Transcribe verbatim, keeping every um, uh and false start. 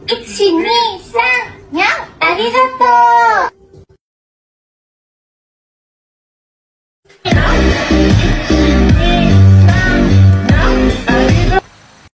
いち、に、さん、にゃん。ありがとう。